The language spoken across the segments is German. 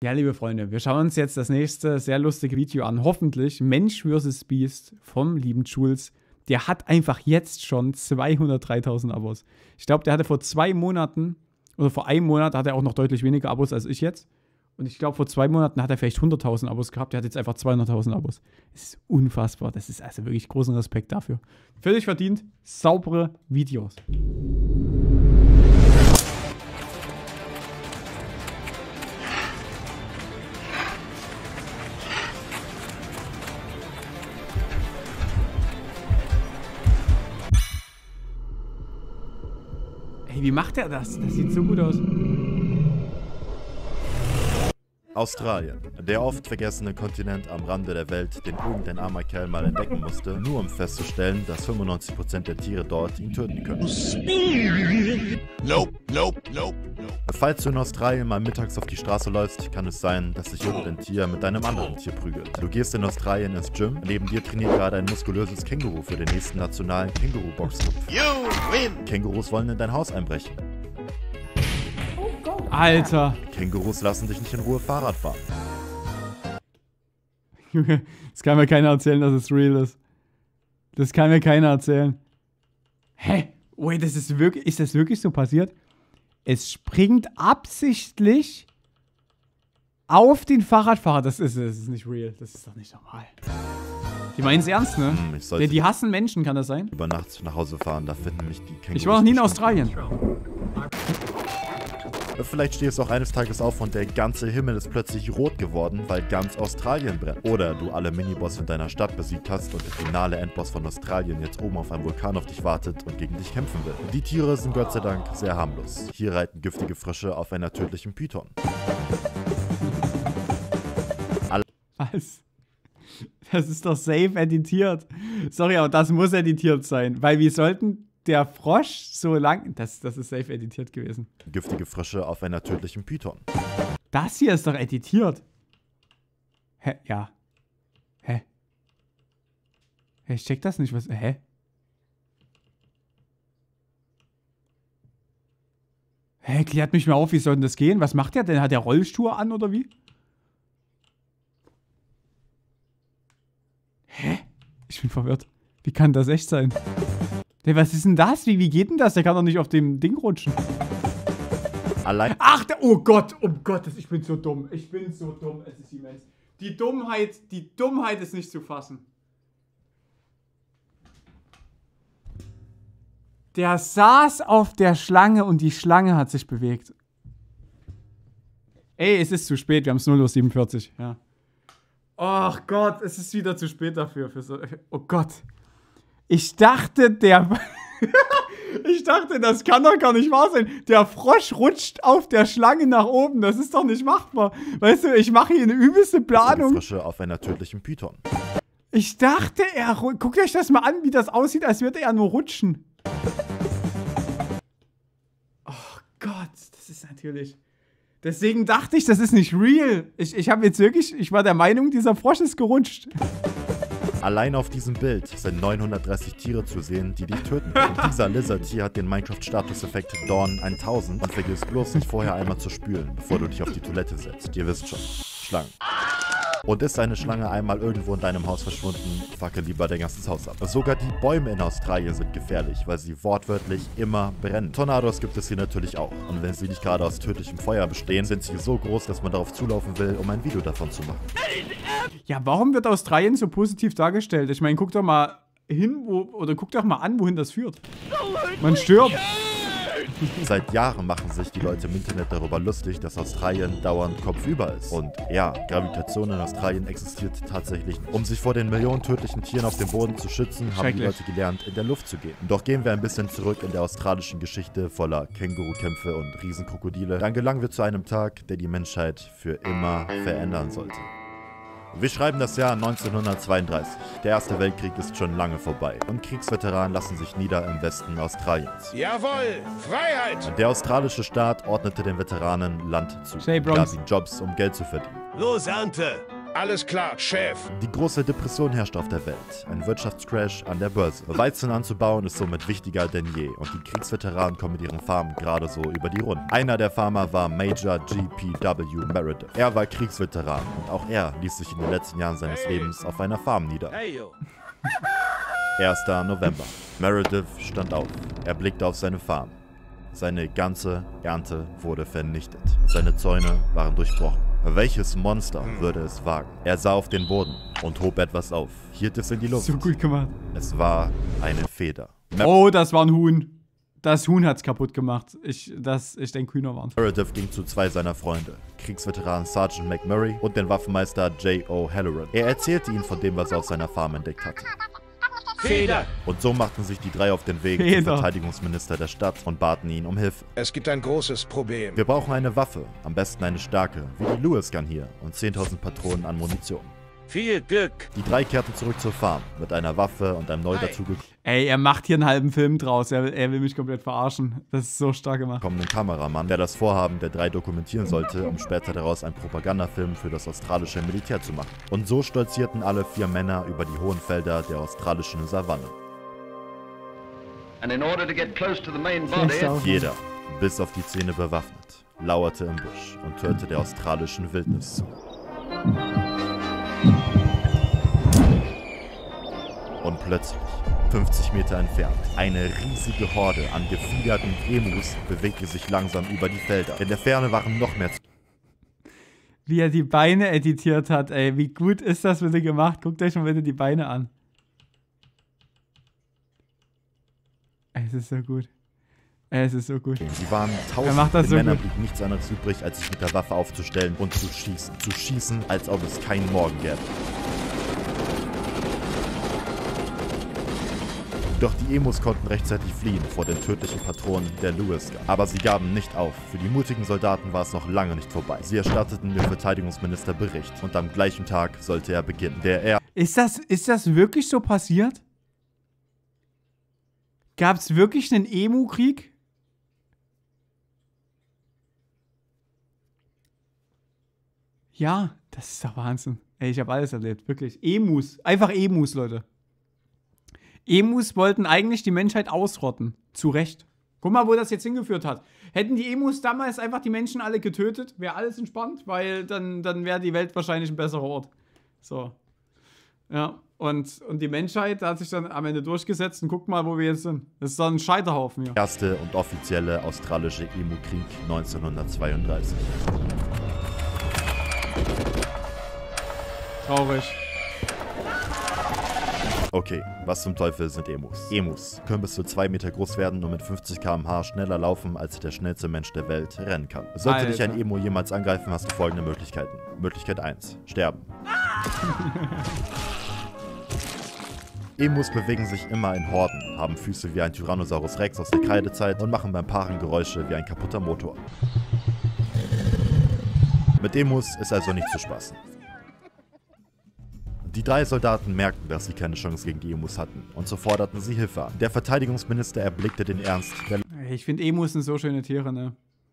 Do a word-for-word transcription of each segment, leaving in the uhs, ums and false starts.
Ja, liebe Freunde, wir schauen uns jetzt das nächste sehr lustige Video an. Hoffentlich Mensch versus. Beast vom lieben Jules. Der hat einfach jetzt schon zweihundertdreitausend Abos. Ich glaube, der hatte vor zwei Monaten, oder vor einem Monat, hat er auch noch deutlich weniger Abos als ich jetzt. Und ich glaube, vor zwei Monaten hat er vielleicht hunderttausend Abos gehabt. Der hat jetzt einfach zweihunderttausend Abos. Das ist unfassbar. Das ist also wirklich großen Respekt dafür. Völlig verdient. Saubere Videos. Ey, wie macht er das? Das sieht so gut aus. Australien, der oft vergessene Kontinent am Rande der Welt, den irgendein armer Kerl mal entdecken musste, nur um festzustellen, dass fünfundneunzig Prozent der Tiere dort ihn töten können. Nope, nope, nope, nope. Falls du in Australien mal mittags auf die Straße läufst, kann es sein, dass sich irgendein Tier mit einem anderen Tier prügelt. Du gehst in Australien ins Gym, neben dir trainiert gerade ein muskulöses Känguru für den nächsten nationalen Känguru-Boxkampf. You win! Kängurus wollen in dein Haus einbrechen. Alter. Kängurus lassen dich nicht in Ruhe Fahrrad fahren. Junge, das kann mir keiner erzählen, dass es real ist. Das kann mir keiner erzählen. Hä? Wait, das ist wirklich, ist das wirklich so passiert? Es springt absichtlich auf den Fahrradfahrer. Das ist, das ist nicht real. Das ist doch nicht normal. Die meinen es ernst, ne? Hm, ich sollte ja, die hassen Menschen, kann das sein? über Nacht nach Hause fahren, da finden mich die Kängurus. Ich war noch nie in Australien. Vielleicht stehst du auch eines Tages auf und der ganze Himmel ist plötzlich rot geworden, weil ganz Australien brennt. Oder du alle Miniboss in deiner Stadt besiegt hast und der finale Endboss von Australien jetzt oben auf einem Vulkan auf dich wartet und gegen dich kämpfen will. Die Tiere sind Gott sei Dank sehr harmlos. Hier reiten giftige Frösche auf einer tödlichen Python. Was? Das ist doch safe editiert. Sorry, aber das muss editiert sein. Weil wir sollten... Der Frosch so lang... Das, das ist safe editiert gewesen. Giftige Frösche auf einer tödlichen Python. Das hier ist doch editiert. Hä? Ja. Hä? Hä, ich check das nicht. Was? Hä? Hä, klärt mich mal auf, wie soll denn das gehen? Was macht der denn? Hat der Rollschuhe an oder wie? Hä? Ich bin verwirrt. Wie kann das echt sein? Hey, was ist denn das? Wie, wie geht denn das? Der kann doch nicht auf dem Ding rutschen. Allein. Ach, der, oh Gott, um Gottes, ich bin so dumm. Ich bin so dumm, es ist immens. Die Dummheit, die Dummheit ist nicht zu fassen. Der saß auf der Schlange und die Schlange hat sich bewegt. Ey, es ist zu spät, wir haben es null Uhr siebenundvierzig, ja. Ach Gott, es ist wieder zu spät dafür. Für so, oh Gott. Ich dachte, der... ich dachte, das kann doch gar nicht wahr sein. Der Frosch rutscht auf der Schlange nach oben. Das ist doch nicht machbar. Weißt du, ich mache hier eine übelste Planung. Frösche auf einer tödlichen Python. Ich dachte, er... Guckt euch das mal an, wie das aussieht, als würde er nur rutschen. Oh Gott, das ist natürlich... Deswegen dachte ich, das ist nicht real. Ich, ich habe jetzt wirklich... Ich war der Meinung, dieser Frosch ist gerutscht. Allein auf diesem Bild sind neunhundertdreißig Tiere zu sehen, die dich töten. Und dieser Lizard hier hat den Minecraft-Status-Effekt Dawn tausend und vergiss bloß nicht vorher einmal zu spülen, bevor du dich auf die Toilette setzt. Ihr wisst schon, Schlangen. Und ist eine Schlange einmal irgendwo in deinem Haus verschwunden, fackel lieber dein ganzes Haus ab. Sogar die Bäume in Australien sind gefährlich, weil sie wortwörtlich immer brennen. Tornados gibt es hier natürlich auch. Und wenn sie nicht gerade aus tödlichem Feuer bestehen, sind sie so groß, dass man darauf zulaufen will, um ein Video davon zu machen. Ja, warum wird Australien so positiv dargestellt? Ich meine, guck doch mal hin, wo, oder guck doch mal an, wohin das führt. Man stirbt. Seit Jahren machen sich die Leute im Internet darüber lustig, dass Australien dauernd kopfüber ist. Und ja, Gravitation in Australien existiert tatsächlich. Um sich vor den Millionen tödlichen Tieren auf dem Boden zu schützen, haben die Leute gelernt, in der Luft zu gehen. Doch gehen wir ein bisschen zurück in der australischen Geschichte voller Kängurukämpfe und Riesenkrokodile. Dann gelangen wir zu einem Tag, der die Menschheit für immer verändern sollte. Wir schreiben das Jahr neunzehnhundertzweiunddreißig. Der Erste Weltkrieg ist schon lange vorbei und Kriegsveteranen lassen sich nieder im Westen Australiens. Jawohl, Freiheit! Der australische Staat ordnete den Veteranen Land zu, Hey, gab ihnen Jobs, um Geld zu verdienen. Los, Ernte! Alles klar, Chef. Die große Depression herrscht auf der Welt. Ein Wirtschaftscrash an der Börse. Weizen anzubauen ist somit wichtiger denn je und die Kriegsveteranen kommen mit ihren Farmen gerade so über die Runden. Einer der Farmer war Major G P W Meredith. Er war Kriegsveteran und auch er ließ sich in den letzten Jahren seines Lebens auf einer Farm nieder. Hey, yo. erster November. Meredith stand auf. Er blickte auf seine Farm. Seine ganze Ernte wurde vernichtet. Seine Zäune waren durchbrochen. Welches Monster würde es wagen? Er sah auf den Boden und hob etwas auf, hielt es in die Luft. So gut gemacht. Es war eine Feder. Mer Oh, das war ein Huhn. Das Huhn hat's kaputt gemacht. Ich, das, ich denke, Hühner waren. Meredith ging zu zwei seiner Freunde, Kriegsveteran Sergeant McMurray und den Waffenmeister J O Halloran. Er erzählte ihnen von dem, was er auf seiner Farm entdeckt hatte. Feder. Und so machten sich die drei auf den Weg Feder. zum Verteidigungsminister der Stadt und baten ihn um Hilfe. Es gibt ein großes Problem. Wir brauchen eine Waffe, am besten eine starke, wie die Lewis Gun hier und zehntausend Patronen an Munition. Viel Glück. Die drei kehrten zurück zur Farm mit einer Waffe und einem neu dazugekommenen Ey, er macht hier einen halben Film draus. Er, er will mich komplett verarschen. Das ist so stark gemacht. Kameramann, der das Vorhaben der drei dokumentieren sollte, um später daraus einen Propagandafilm für das australische Militär zu machen. Und so stolzierten alle vier Männer über die hohen Felder der australischen Savanne. And in order to get close to the main body, Jeder, bis auf die Zähne bewaffnet, lauerte im Busch und hörte der australischen Wildnis zu. Und plötzlich, fünfzig Meter entfernt, eine riesige Horde an gefiederten Emus bewegte sich langsam über die Felder. In der Ferne waren noch mehr... Wie er die Beine editiert hat, ey. Wie gut ist das bitte gemacht? Guckt euch mal bitte die Beine an. Es ist so gut. Es ist so gut. Sie waren Er tausend, macht das den so Männern gut. blieb nichts anderes übrig, als sich mit der Waffe aufzustellen und zu schießen. Zu schießen, als ob es keinen Morgen gäbe. Doch die Emus konnten rechtzeitig fliehen vor den tödlichen Patronen der Lewis Gun. Aber sie gaben nicht auf. Für die mutigen Soldaten war es noch lange nicht vorbei. Sie erstatteten dem Verteidigungsminister Bericht und am gleichen Tag sollte er beginnen. Der er Ist das, ist das wirklich so passiert? Gab es wirklich einen Emu-Krieg? Ja, das ist doch Wahnsinn. Ey, ich habe alles erlebt, wirklich. Emus, einfach Emus, Leute. Emus wollten eigentlich die Menschheit ausrotten. Zu Recht. Guck mal, wo das jetzt hingeführt hat. Hätten die Emus damals einfach die Menschen alle getötet, wäre alles entspannt, weil dann, dann wäre die Welt wahrscheinlich ein besserer Ort. So. Ja, und, und die Menschheit hat sich dann am Ende durchgesetzt und guck mal, wo wir jetzt sind. Das ist dann ein Scheiterhaufen hier. erste und offizielle australische Emu-Krieg neunzehnhundertzweiunddreißig. Traurig. Okay, was zum Teufel sind Emus? Emus können bis zu zwei Meter groß werden und mit fünfzig Kilometer pro Stunde schneller laufen, als der schnellste Mensch der Welt rennen kann. Sollte Alter. dich ein Emu jemals angreifen, hast du folgende Möglichkeiten. Möglichkeit eins. Sterben. Emus bewegen sich immer in Horden, haben Füße wie ein Tyrannosaurus Rex aus der Kreidezeit und machen beim Paaren Geräusche wie ein kaputter Motor. Mit Emus ist also nicht zu spaßen. Die drei Soldaten merkten, dass sie keine Chance gegen die Emus hatten und so forderten sie Hilfe an. Der Verteidigungsminister erblickte den Ernst der Ich finde Emus sind so schöne Tiere, ne?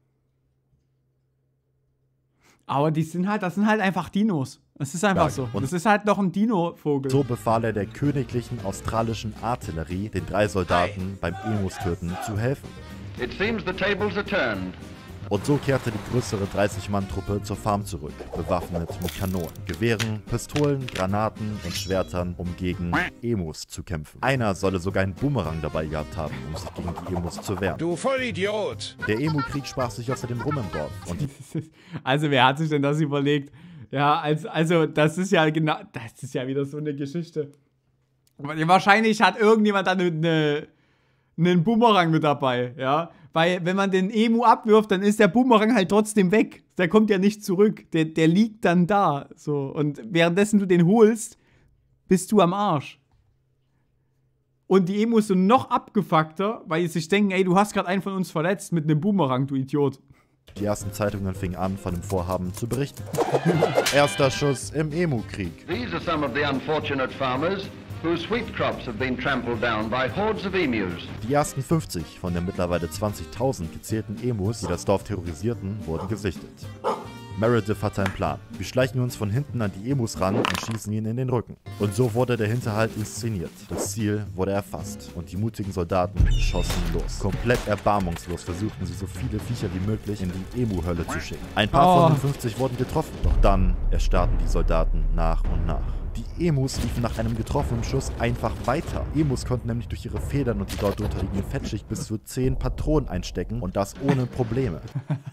Aber die sind halt, das sind halt einfach Dinos. Das ist einfach Lage. so. Und das ist halt noch ein Dino-Vogel. So befahl er der königlichen australischen Artillerie, den drei Soldaten beim Emus-Töten zu helfen. it seems the tables are turned. Und so kehrte die größere dreißig-Mann-Truppe zur Farm zurück, bewaffnet mit Kanonen, Gewehren, Pistolen, Granaten und Schwertern, um gegen Emus zu kämpfen. Einer solle sogar einen Boomerang dabei gehabt haben, um sich gegen die Emus zu wehren. Du Vollidiot. Der Emu-Krieg sprach sich außerdem rum im Dorf. Und die Also, wer hat sich denn das überlegt? Ja, als, also, das ist ja genau, das ist ja wieder so eine Geschichte. Wahrscheinlich hat irgendjemand dann eine, einen Boomerang mit dabei, ja. Weil, wenn man den Emu abwirft, dann ist der Boomerang halt trotzdem weg. Der kommt ja nicht zurück. Der, der liegt dann da. So. Und währenddessen du den holst, bist du am Arsch. Und die Emus sind noch abgefuckter, weil sie sich denken, ey, du hast gerade einen von uns verletzt mit einem Boomerang, du Idiot. Die ersten Zeitungen fingen an, von dem Vorhaben zu berichten. Erster Schuss im Emu-Krieg. These are some of the unfortunate farmers whose wheat crops have been trampled down by hordes of emus. Die ersten fünfzig von den mittlerweile zwanzigtausend gezählten Emus, die das Dorf terrorisierten, wurden gesichtet. Meredith hatte einen Plan. Wir schleichen uns von hinten an die Emus ran und schießen ihn in den Rücken. Und so wurde der Hinterhalt inszeniert. Das Ziel wurde erfasst und die mutigen Soldaten schossen los. Komplett erbarmungslos versuchten sie so viele Viecher wie möglich in die Emu-Hölle zu schicken. Ein paar Oh. von den fünfzig wurden getroffen, doch dann erstarrten die Soldaten nach und nach. Die Emus liefen nach einem getroffenen Schuss einfach weiter. Emus konnten nämlich durch ihre Federn und die dort unterliegende Fettschicht bis zu zehn Patronen einstecken und das ohne Probleme.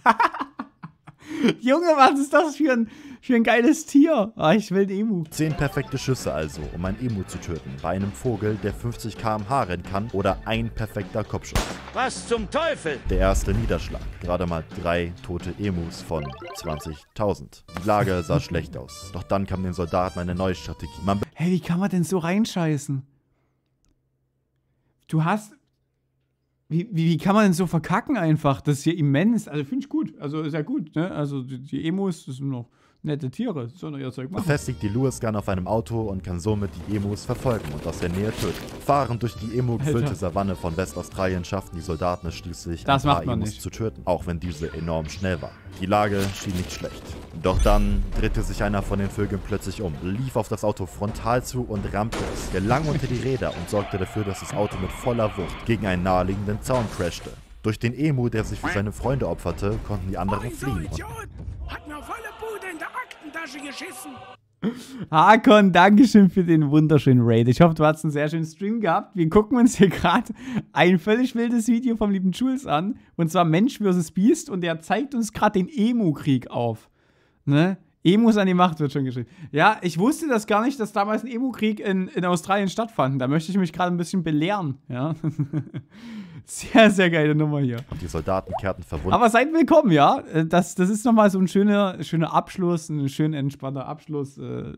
Junge, was ist das für ein, für ein geiles Tier? Ah, ich will ein Emu. Zehn perfekte Schüsse also, um ein Emu zu töten. Bei einem Vogel, der fünfzig Kilometer pro Stunde rennen kann, oder ein perfekter Kopfschuss. Was zum Teufel? Der erste Niederschlag. Gerade mal drei tote Emus von zwanzigtausend. Die Lage sah schlecht aus. Doch dann kam den Soldaten eine neue Strategie. Man Hey, wie kann man denn so reinscheißen? Du hast... Wie, wie, wie kann man denn so verkacken einfach? Das ist hier immens. Also finde ich gut. Also ist ja gut, ne? Also die, die Emus, das sind noch nette Tiere. Das sollen doch ihr Zeug machen. befestigt die Lewis Gun auf einem Auto und kann somit die Emus verfolgen und aus der Nähe töten. Fahrend durch die Emu-gefüllte Alter. Savanne von Westaustralien schafften die Soldaten es schließlich, Das ein paar macht man Emus nicht. zu töten, auch wenn diese enorm schnell waren. Die Lage schien nicht schlecht. Doch dann drehte sich einer von den Vögeln plötzlich um, lief auf das Auto frontal zu und rammte es, gelang unter die Räder und sorgte dafür, dass das Auto mit voller Wucht gegen einen naheliegenden Zaun crashte. Durch den Emu, der sich für seine Freunde opferte, konnten die anderen fliehen. Und Hat mir volle Bude in der Aktentasche geschissen. Hakon, Dankeschön für den wunderschönen Raid. Ich hoffe, du hast einen sehr schönen Stream gehabt. Wir gucken uns hier gerade ein völlig wildes Video vom lieben Jules an. Und zwar Mensch versus. Beast. Und der zeigt uns gerade den Emu-Krieg auf. Ne? Emus an die Macht wird schon geschrieben. Ja, ich wusste das gar nicht, dass damals ein Emu-Krieg in, in Australien stattfand. Da möchte ich mich gerade ein bisschen belehren. Ja. Sehr, sehr geile Nummer hier. die Soldaten kehrten verwundet Aber seid willkommen, ja. Das, das ist nochmal so ein schöner, schöner Abschluss, ein schön entspannter Abschluss äh,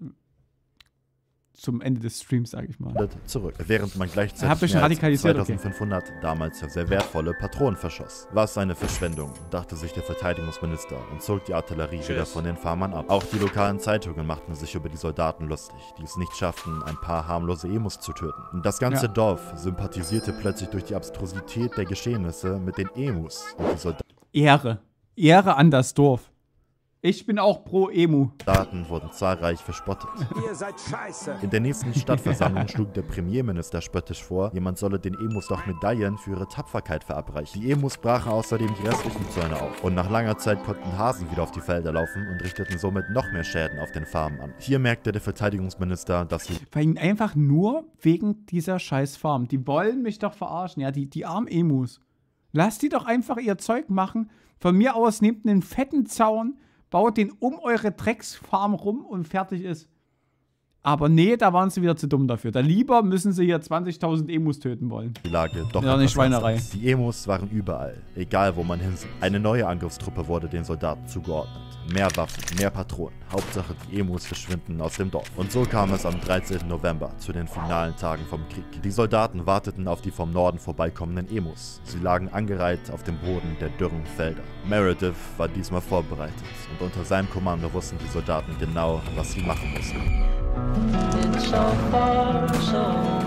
zum Ende des Streams, sag ich mal. zurück, während man Habt gleichzeitig ihr schon mehr als radikalisiert, okay. zweitausendfünfhundert damals sehr wertvolle Patronen verschoss. Was eine Verschwendung, dachte sich der Verteidigungsminister und zog die Artillerie wieder von den Farmern ab. Auch die lokalen Zeitungen machten sich über die Soldaten lustig, die es nicht schafften, ein paar harmlose Emus zu töten. Und das ganze Ja. Dorf sympathisierte plötzlich durch die Abstrusität der Geschehnisse mit den Emus. Und die Ehre. Ehre an das Dorf. Ich bin auch pro Emu. Soldaten wurden zahlreich verspottet. Ihr seid scheiße. In der nächsten Stadtversammlung schlug der Premierminister spöttisch vor, jemand solle den Emus doch Medaillen für ihre Tapferkeit verabreichen. Die Emus brachen außerdem die restlichen Zäune auf und nach langer Zeit konnten Hasen wieder auf die Felder laufen und richteten somit noch mehr Schäden auf den Farmen an. Hier merkte der Verteidigungsminister, dass sie Weil ihn einfach nur wegen dieser scheiß Farm. Die wollen mich doch verarschen, ja, die, die armen Emus. Lasst die doch einfach ihr Zeug machen. Von mir aus nehmt einen fetten Zaun, baut den um eure Drecksfarm rum und fertig ist. Aber nee, da waren sie wieder zu dumm dafür. Da lieber müssen sie hier zwanzigtausend Emus töten wollen. die Lage doch Ja, eine etwas Schweinerei. ernster. Die Emus waren überall, egal wo man hinsieht. Eine neue Angriffstruppe wurde den Soldaten zugeordnet. Mehr Waffen, mehr Patronen. Hauptsache die Emus verschwinden aus dem Dorf. Und so kam es am dreizehnten November zu den finalen Tagen vom Krieg. Die Soldaten warteten auf die vom Norden vorbeikommenden Emus. Sie lagen angereiht auf dem Boden der dürren Felder. Meredith war diesmal vorbereitet und unter seinem Kommando wussten die Soldaten genau, was sie machen mussten. It's so far, so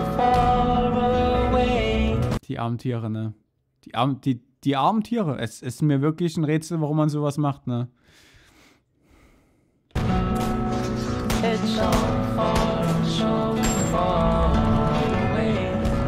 far away. Die armen Tiere, ne? Die armen, die, die armen Tiere. Es ist mir wirklich ein Rätsel, warum man sowas macht, ne? It's so far, so far away.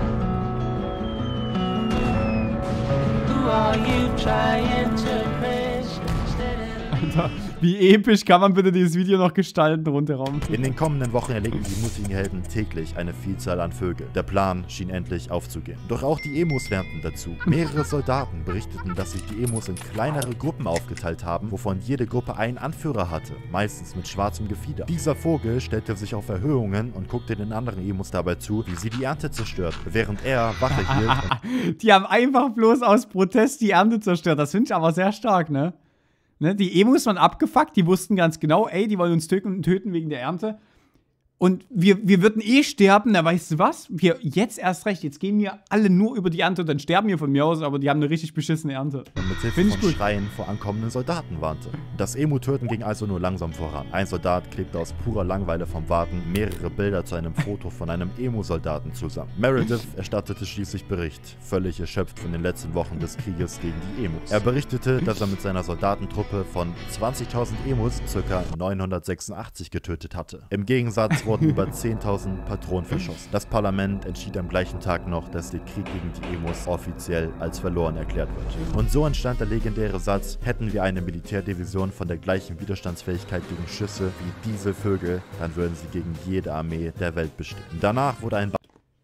Who are you trying to impress? Alter, wie episch kann man bitte dieses Video noch gestalten, rundherum? In den kommenden Wochen erlegten die mutigen Helden täglich eine Vielzahl an Vögeln. Der Plan schien endlich aufzugehen. Doch auch die Emus lernten dazu. Mehrere Soldaten berichteten, dass sich die Emus in kleinere Gruppen aufgeteilt haben, wovon jede Gruppe einen Anführer hatte, meistens mit schwarzem Gefieder. Dieser Vogel stellte sich auf Erhöhungen und guckte den anderen Emus dabei zu, wie sie die Ernte zerstörten, während er Wache hielt und Die haben einfach bloß aus Protest die Ernte zerstört. Das finde ich aber sehr stark, ne? Ne? Die Emus waren abgefuckt, die wussten ganz genau, ey, die wollen uns töten, töten wegen der Ernte. Und wir, wir würden eh sterben, na weißt du was? Wir jetzt erst recht, jetzt gehen wir alle nur über die Ernte und dann sterben wir von mir aus, aber die haben eine richtig beschissene Ernte. Und mit Hilfe Find ich von gut. Schreien vor ankommenden Soldaten warnte. Das Emu-Töten ging also nur langsam voran. Ein Soldat klebte aus purer Langeweile vom Warten mehrere Bilder zu einem Foto von einem Emu-Soldaten zusammen. Meredith erstattete schließlich Bericht, völlig erschöpft von den letzten Wochen des Krieges gegen die Emus. Er berichtete, dass er mit seiner Soldatentruppe von zwanzigtausend Emus ca. neunhundertsechsundachtzig getötet hatte. Im Gegensatz wurden über zehntausend Patronen verschossen. Das Parlament entschied am gleichen Tag noch, dass der Krieg gegen die Emus offiziell als verloren erklärt wird. Und so entstand der legendäre Satz: Hätten wir eine Militärdivision von der gleichen Widerstandsfähigkeit gegen Schüsse wie diese Vögel, dann würden sie gegen jede Armee der Welt bestehen. Danach wurde ein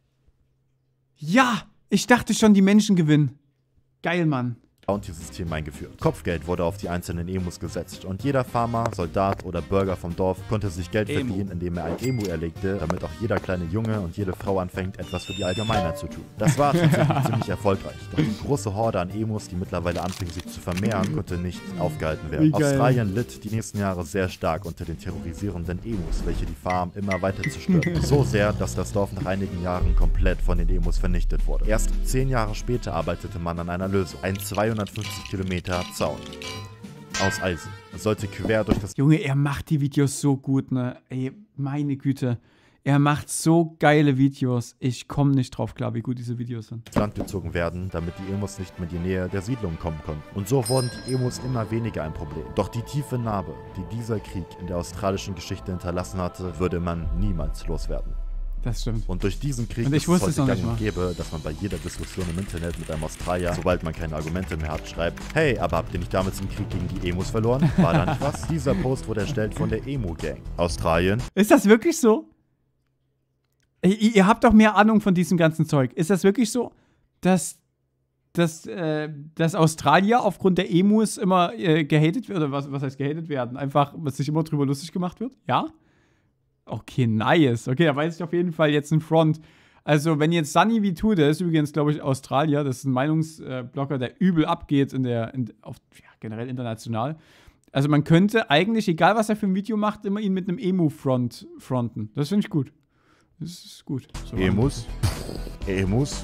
Ja, ich dachte schon, die Menschen gewinnen. Geil, Mann. Bounty-System eingeführt. Kopfgeld wurde auf die einzelnen Emus gesetzt und jeder Farmer, Soldat oder Bürger vom Dorf konnte sich Geld Emu. verdienen, indem er ein Emu erlegte, damit auch jeder kleine Junge und jede Frau anfängt, etwas für die Allgemeinheit zu tun. Das war tatsächlich ziemlich erfolgreich, doch die große Horde an Emus, die mittlerweile anfing sich zu vermehren, konnte nicht aufgehalten werden. Wie geil. Australien litt die nächsten Jahre sehr stark unter den terrorisierenden Emus, welche die Farm immer weiter zerstörten. So sehr, dass das Dorf nach einigen Jahren komplett von den Emus vernichtet wurde. Erst zehn Jahre später arbeitete man an einer Lösung. Ein zweihundertfünfzig Kilometer Zaun aus Eisen. Es sollte quer durch das Junge, er macht die Videos so gut, ne? Ey, meine Güte. Er macht so geile Videos. Ich komme nicht drauf klar, wie gut diese Videos sind. Land gezogen werden, damit die Emus nicht mehr in die Nähe der Siedlungen kommen konnten. Und so wurden die Emus immer weniger ein Problem. Doch die tiefe Narbe, die dieser Krieg in der australischen Geschichte hinterlassen hatte, würde man niemals loswerden. Das stimmt. Und durch diesen Krieg Und ich ist wusste es es noch heute nicht gang und mal. gäbe, dass man bei jeder Diskussion im Internet mit einem Australier, sobald man keine Argumente mehr hat, schreibt: Hey, aber habt ihr nicht damals im Krieg gegen die Emus verloren? War da nicht was? Dieser Post wurde erstellt von der Emu-Gang. Australien. Ist das wirklich so? Ey, ihr ihr habt doch mehr Ahnung von diesem ganzen Zeug. Ist das wirklich so, dass, dass, äh, dass Australier aufgrund der Emus immer äh, gehatet wird? Oder was, was heißt gehatet werden? Einfach, was sich immer drüber lustig gemacht wird? Ja? Okay, nice. Okay, da weiß ich auf jeden Fall jetzt einen Front. Also, wenn jetzt Sunny V zwei, der ist übrigens, glaube ich, Australier, das ist ein Meinungsblogger, der übel abgeht in der, in, auf, ja, generell international. Also, man könnte eigentlich, egal was er für ein Video macht, immer ihn mit einem Emu-Front fronten. Das finde ich gut. Das ist gut. So. Emus. Emus.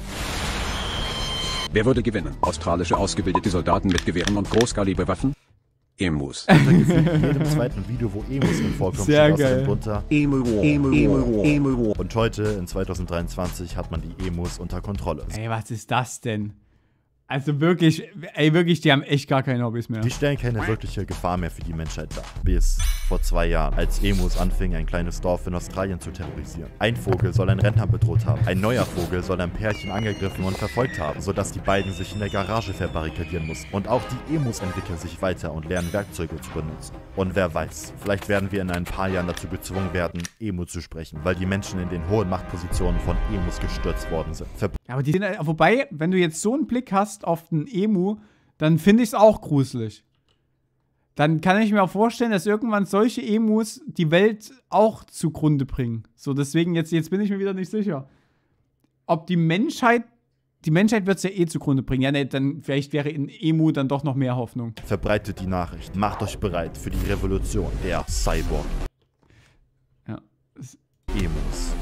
Wer würde gewinnen? Australische ausgebildete Soldaten mit Gewehren und Großkaliberwaffen? Emus. Unter gefühlt jedem zweiten Video, wo Emus in vorkommt, Sehr steht geil. außerdem drunter: Emu War. Emu War. Emu War. Und heute, in zweitausenddreiundzwanzig, hat man die Emus unter Kontrolle. Ey, was ist das denn? Also wirklich, ey, wirklich, die haben echt gar keine Hobbys mehr. Die stellen keine wirkliche Gefahr mehr für die Menschheit dar. Bis vor zwei Jahren, als Emus anfingen, ein kleines Dorf in Australien zu terrorisieren. Ein Vogel soll einen Rentner bedroht haben. Ein neuer Vogel soll ein Pärchen angegriffen und verfolgt haben, sodass die beiden sich in der Garage verbarrikadieren mussten. Und auch die Emus entwickeln sich weiter und lernen Werkzeuge zu benutzen. Und wer weiß, vielleicht werden wir in ein paar Jahren dazu gezwungen werden, Emu zu sprechen, weil die Menschen in den hohen Machtpositionen von Emus gestürzt worden sind. Ver Ja, aber die sind, wobei, wenn du jetzt so einen Blick hast auf den Emu, dann finde ich es auch gruselig. Dann kann ich mir auch vorstellen, dass irgendwann solche Emus die Welt auch zugrunde bringen. So, deswegen, jetzt, jetzt bin ich mir wieder nicht sicher. Ob die Menschheit, die Menschheit wird es ja eh zugrunde bringen. Ja, ne, dann vielleicht wäre in Emu dann doch noch mehr Hoffnung. Verbreitet die Nachricht. Macht euch bereit für die Revolution der Cyborg. Ja. Was Emus.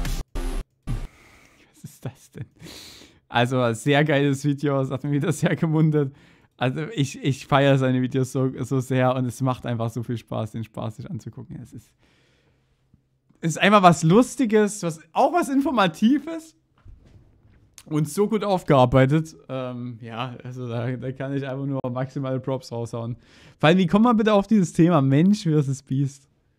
ist das denn? Also, sehr geiles Video, es hat mich wieder sehr gemundet. Also, ich, ich feiere seine Videos so, so sehr und es macht einfach so viel Spaß, den Spaß sich anzugucken. Es ist, es ist einfach was Lustiges, was, auch was Informatives und so gut aufgearbeitet. Ähm, ja, also da, da kann ich einfach nur maximale Props raushauen. Vor allem, wie kommt man bitte auf dieses Thema Mensch versus Biest?